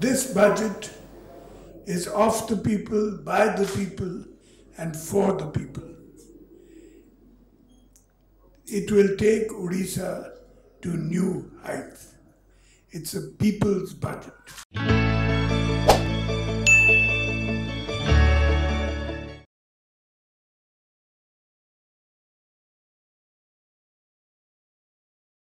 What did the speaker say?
This budget is of the people, by the people, and for the people. It will take Odisha to new heights. It's a people's budget.